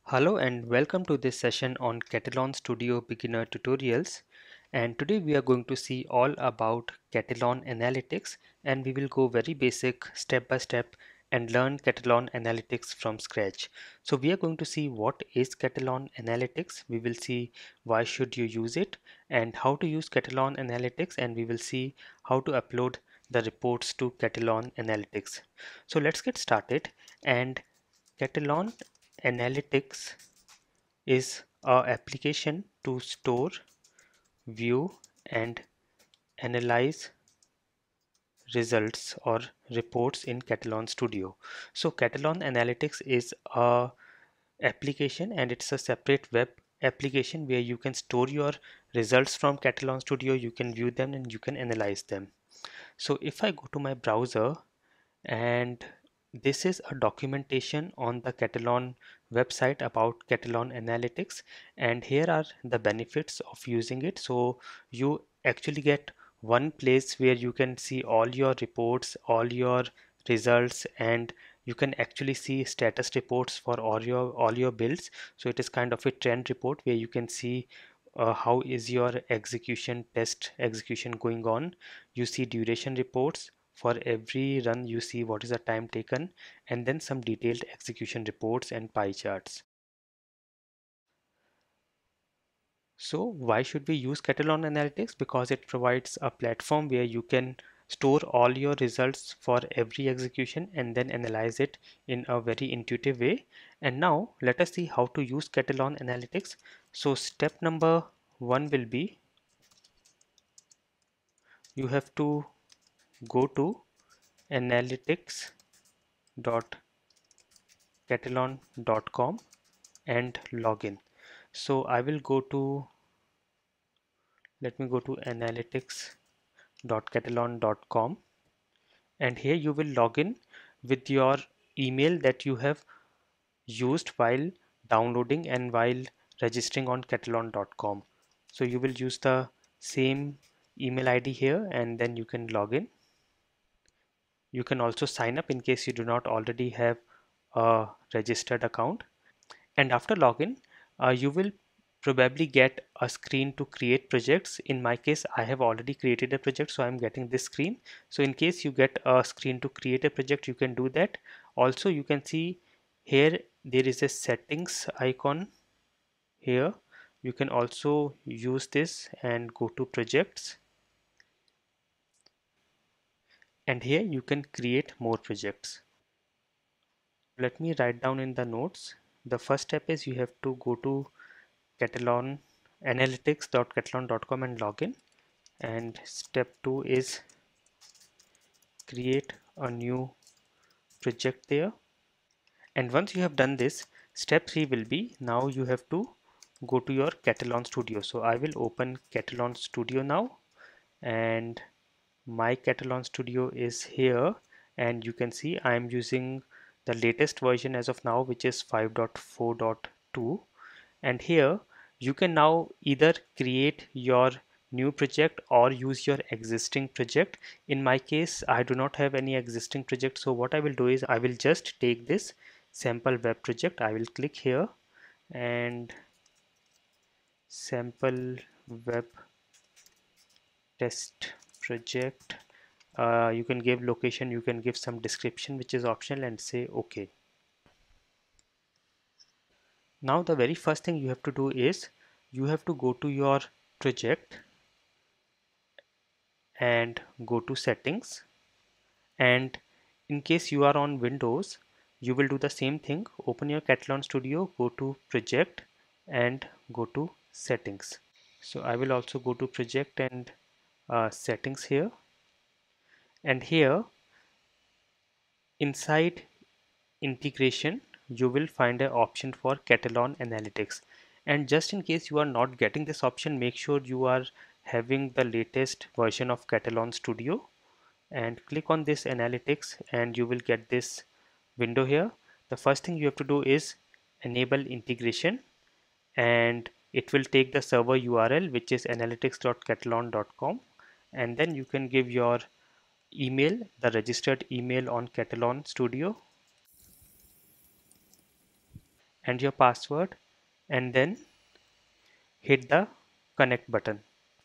Hello and welcome to this session on Catalan Studio beginner tutorials, and today we are going to see all about Catalan Analytics, and we will go very basic step by step and learn Catalan Analytics from scratch. So we are going to see what is Catalan Analytics, we will see why should you use it and how to use Catalan Analytics, and we will see how to upload the reports to Catalan Analytics. So let's get started. And Catalan Analytics is a application to store, view and analyze results or reports in Catalan Studio. So Catalan Analytics is a application and it's a separate web application where you can store your results from Catalan Studio, you can view them and you can analyze them. So if I go to my browser, and this is a documentation on the Catalan website about Catalan Analytics, and here are the benefits of using it. So you actually get one place where you can see all your reports, all your results, and you can actually see status reports for all your builds. So it is kind of a trend report where you can see how is your test execution going on. You see duration reports for every run, you see what is the time taken, and then some detailed execution reports and pie charts. So why should we use Catalan Analytics? Because it provides a platform where you can store all your results for every execution and then analyze it in a very intuitive way. And now let us see how to use Catalan Analytics. So step number one will be, you have to go to analytics.catalan.com and log in. So I will go to, let me go to analytics.catalan.com, and here you will log in with your email that you have used while downloading and while registering on catalan.com. So you will use the same email ID here and then you can log in. You can also sign up in case you do not already have a registered account. And after login, you will probably get a screen to create projects. In my case, I have already created a project, so I'm getting this screen. So in case you get a screen to create a project, you can do that. Also, you can see here there is a settings icon here. You can also use this and go to projects, and here you can create more projects. Let me write down in the notes. The first step is you have to go to Catalan analytics.catalan.com and login, and step 2 is create a new project there. And once you have done this, step 3 will be, now you have to go to your Catalan Studio. So I will open Catalan Studio now, and my Catalan Studio is here, and you can see I am using the latest version as of now, which is 5.4.2. And here you can now either create your new project or use your existing project. In my case, I do not have any existing project, so what I will do is I will just take this sample web project. I will click here and sample web test project. You can give location, you can give some description which is optional, and say OK. Now the very first thing you have to do is you have to go to your project and go to settings, and in case you are on Windows, you will do the same thing. Open your Catalan Studio, go to project and go to settings. So I will also go to project and settings here, and here inside integration you will find an option for Catalan Analytics. And just in case you are not getting this option, make sure you are having the latest version of Catalan Studio, and click on this analytics and you will get this window here. The first thing you have to do is enable integration, and it will take the server URL, which is analytics.catalan.com, and then you can give your email, the registered email on Catalan Studio, and your password, and then hit the connect button.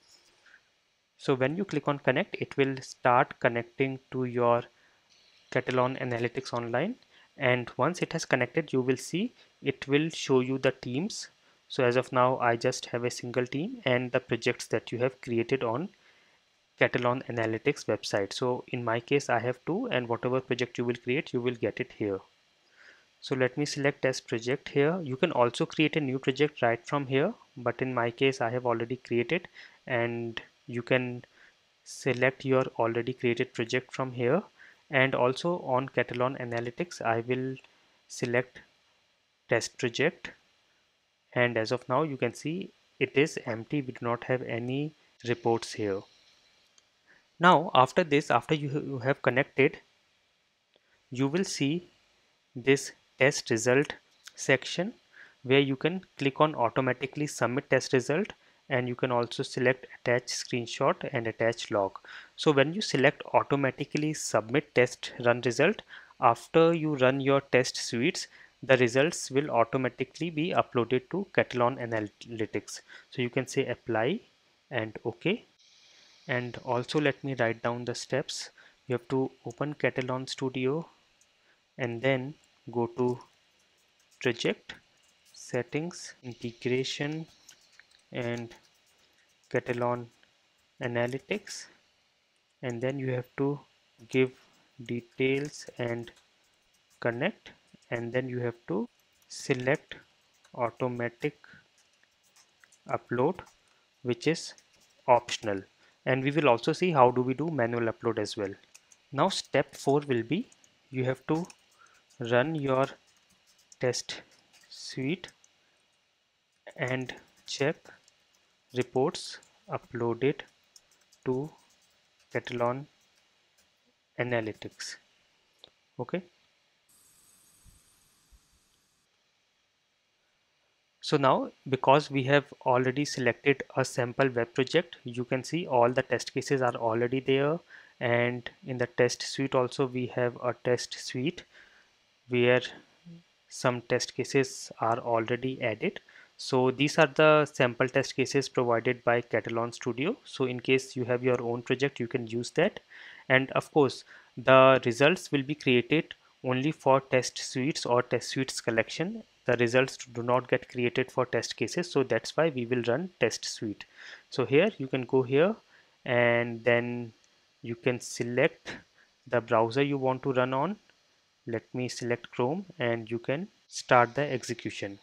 So when you click on connect, it will start connecting to your Catalon Analytics Online, and once it has connected, you will see it will show you the teams. So as of now, I just have a single team and the projects that you have created on Catalon Analytics website. So in my case, I have two, and whatever project you will create, you will get it here. So let me select test project here. You can also create a new project right from here, but in my case I have already created, and you can select your already created project from here. And also on Catalon Analytics I will select test project, and as of now you can see it is empty. We do not have any reports here. Now after this, after you have connected, you will see this test result section where you can click on automatically submit test result, and you can also select attach screenshot and attach log. So when you select automatically submit test run result, after you run your test suites, the results will automatically be uploaded to Catalon Analytics. So you can say apply and OK. And also let me write down the steps. You have to open Catalon Studio and then go to project settings, integration, and Catalan Analytics, and then you have to give details and connect, and then you have to select automatic upload, which is optional, and we will also see how do we do manual upload as well. Now step 4 will be you have to run your test suite and check reports uploaded to Catalan Analytics. Okay, so now because we have already selected a sample web project, you can see all the test cases are already there, and in the test suite also we have a test suite where some test cases are already added. So these are the sample test cases provided by Catalan Studio. So in case you have your own project, you can use that. And of course, the results will be created only for test suites or test suites collection. The results do not get created for test cases. So that's why we will run test suite. So here you can go here, and then you can select the browser you want to run on. Let me select Chrome, and you can start the execution.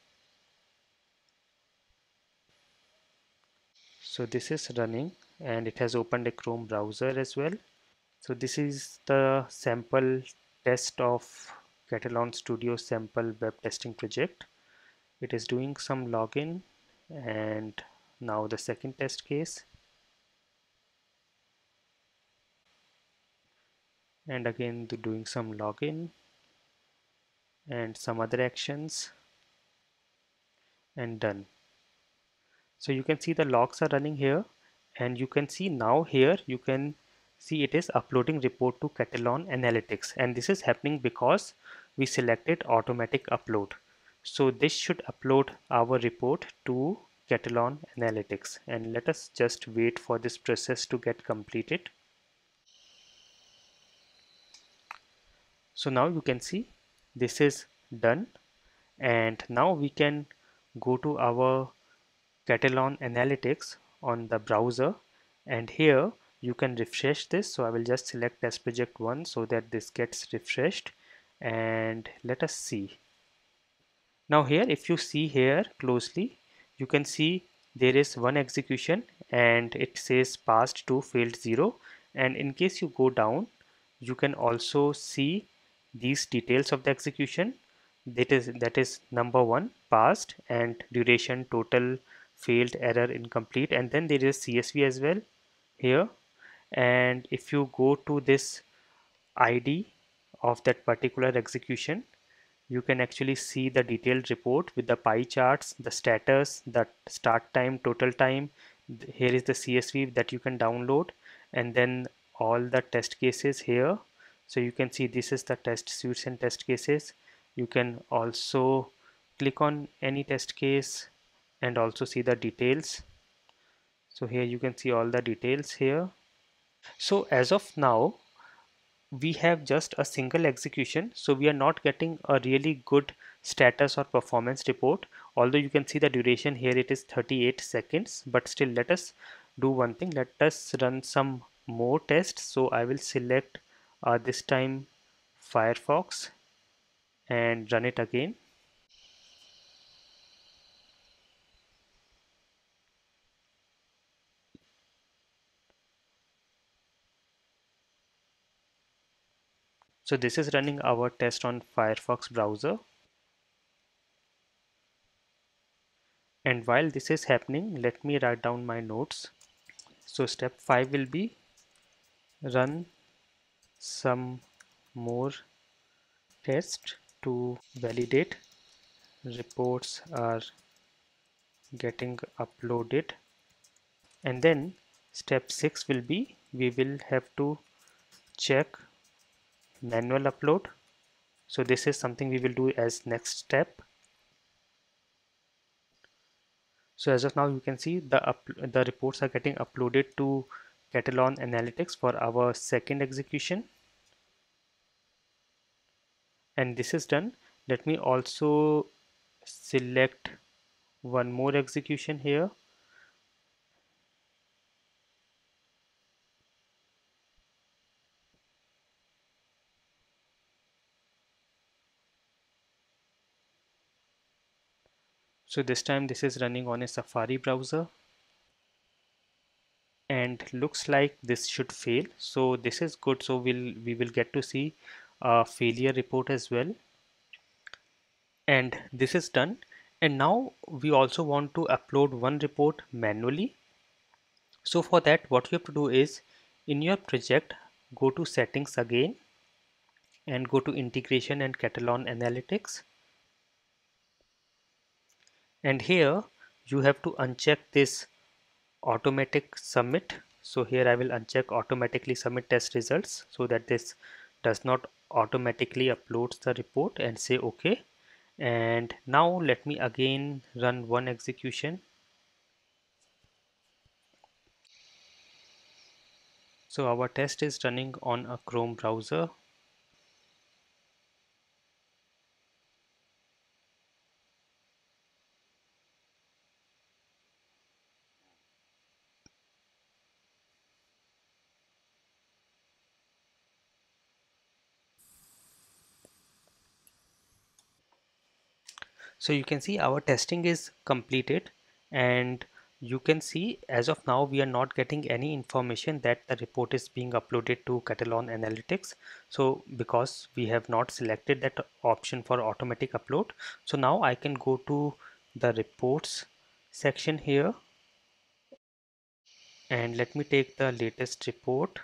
So this is running and it has opened a Chrome browser as well. So this is the sample test of Catalan Studio sample web testing project. It is doing some login, and now the second test case, and again doing some login and some other actions, and done. So you can see the logs are running here, and you can see now here you can see it is uploading report to Catalan Analytics, and this is happening because we selected automatic upload. So this should upload our report to Catalan Analytics, and let us just wait for this process to get completed. So now you can see this is done, and now we can go to our Catalan Analytics on the browser, and here you can refresh this. So I will just select test project 1 so that this gets refreshed, and let us see. Now here if you see here closely, you can see there is one execution and it says passed to failed 0, and in case you go down you can also see these details of the execution. That is number 1 passed, and duration, total, failed, error, incomplete, and then there is CSV as well here. And if you go to this ID of that particular execution, you can actually see the detailed report with the pie charts, the status, the start time, total time. Here is the CSV that you can download, and then all the test cases here. So you can see this is the test suites and test cases. You can also click on any test case and also see the details. So here you can see all the details here. So as of now we have just a single execution, so we are not getting a really good status or performance report. Although you can see the duration here, it is 38 seconds, but still let us do one thing. Let us run some more tests. So I will select this time Firefox and run it again. So this is running our test on Firefox browser. And while this is happening, let me write down my notes. So step 5 will be run some more tests to validate reports are getting uploaded. And then step 6 will be we will have to check manual upload. So this is something we will do as next step. So as of now you can see the reports are getting uploaded to Catalon Analytics for our second execution. And this is done. Let me also select one more execution here. So this time this is running on a Safari browser, and looks like this should fail. So this is good. So we will get to see a failure report as well. And this is done. And now we also want to upload one report manually. So for that, what you have to do is in your project, go to settings again and go to integration and Catalon Analytics. And here you have to uncheck this automatic submit. So here I will uncheck automatically submit test results so that this does not automatically uploads the report, and say OK. And now let me again run one execution. So our test is running on a Chrome browser. So you can see our testing is completed, and you can see as of now we are not getting any information that the report is being uploaded to Catalon Analytics. So because we have not selected that option for automatic upload, so now I can go to the reports section here, and let me take the latest report.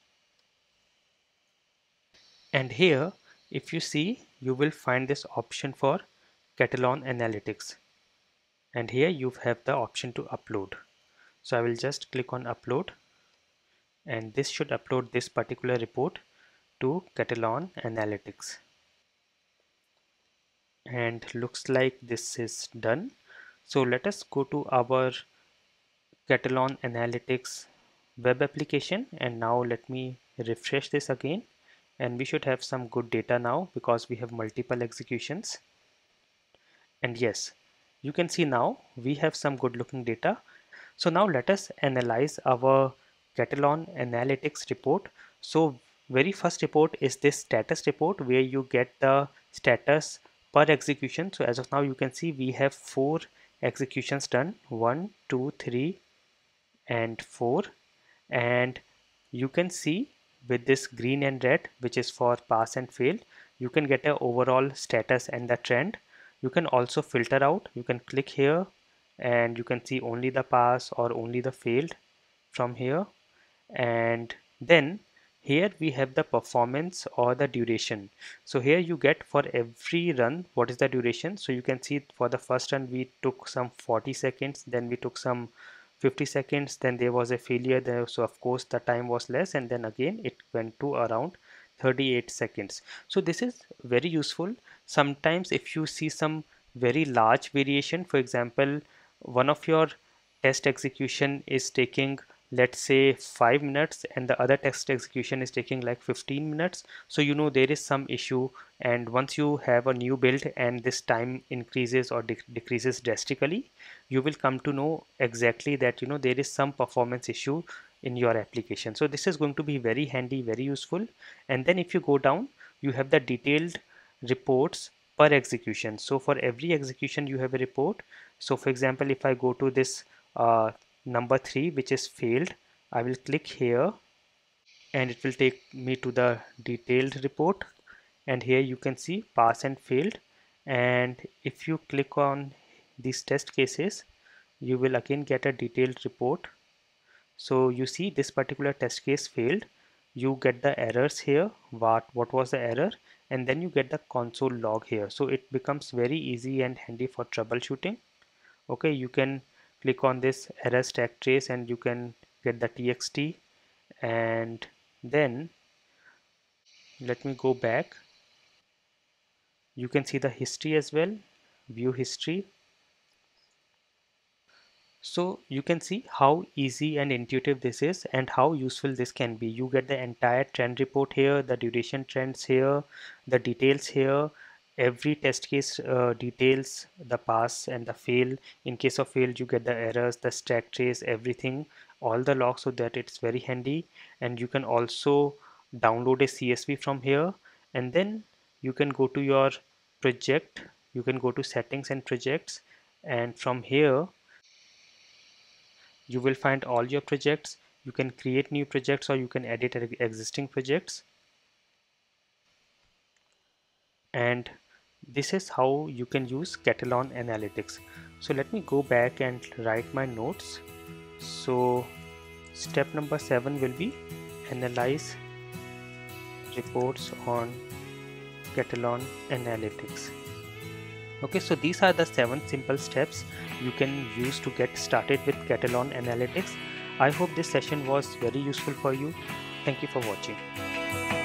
And here if you see, you will find this option for Catalon Analytics, and here you have the option to upload. So I will just click on upload, and this should upload this particular report to Catalon Analytics. And looks like this is done. So let us go to our Catalon Analytics web application, and now let me refresh this again, and we should have some good data now because we have multiple executions. And yes, you can see now we have some good looking data. So now let us analyze our Catalon Analytics report. So very first report is this status report where you get the status per execution. So as of now you can see we have 4 executions done, 1 2 3 and 4. And you can see with this green and red, which is for pass and fail, you can get a overall status and the trend. You can also filter out. You can click here and you can see only the pass or only the failed from here. And then here we have the performance or the duration. So here you get for every run what is the duration. So you can see for the first run we took some 40 seconds, then we took some 50 seconds, then there was a failure there, so of course the time was less, and then again it went to around 38 seconds. So this is very useful. Sometimes if you see some very large variation. For example, one of your test execution is taking, let's say, 5 minutes, and the other test execution is taking like 15 minutes. So you know there is some issue, and once you have a new build and this time increases or decreases drastically, you will come to know exactly that there is some performance issue in your application. So this is going to be very handy, very useful. And then if you go down, you have the detailed reports per execution. So for every execution you have a report. So for example, if I go to this number 3, which is failed, I will click here and it will take me to the detailed report, and here you can see pass and failed. And if you click on these test cases, you will again get a detailed report. So you see this particular test case failed, you get the errors here, what was the error, and then you get the console log here. So it becomes very easy and handy for troubleshooting. Okay, you can click on this error stack trace and you can get the txt. And then let me go back. You can see the history as well, view history. So you can see how easy and intuitive this is and how useful this can be. You get the entire trend report here, the duration trends here, the details here, every test case details, the pass and the fail. In case of fail, you get the errors, the stack trace, everything, all the logs, so that it's very handy. And you can also download a CSV from here, and then you can go to your project, you can go to settings and projects, and from here you will find all your projects. You can create new projects or you can edit existing projects. And this is how you can use Catalon Analytics. So let me go back and write my notes. So step number 7 will be analyze reports on Catalon Analytics. Okay, so these are the 7 simple steps you can use to get started with Catalon Analytics. I hope this session was very useful for you. Thank you for watching.